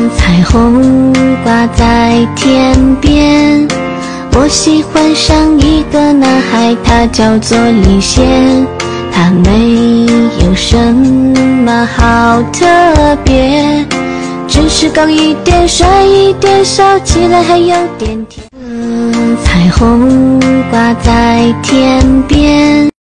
彩虹挂在天边，我喜欢上一个男孩，他叫做李现。他没有什么好特别，只是高一点，帅一点，笑起来还有点甜。彩虹挂在天边。